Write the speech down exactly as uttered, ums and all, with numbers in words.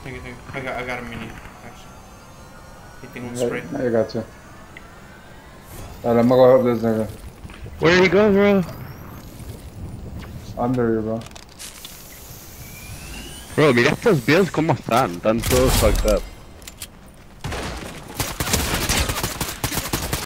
Thank you, thank you. I got, I got a mini, actually. I think it's I, spray. I got you. Alright, I'm gonna go help this nigga. Where did he go, bro? It's under you, bro. Bro, mira estos builds cómo están. Están todos fucked up.